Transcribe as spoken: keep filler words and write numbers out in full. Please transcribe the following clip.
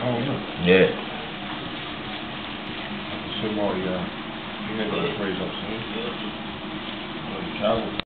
cold, isn't it? Yeah. I can see why uh, you never got to freeze up soon. Well, you travel.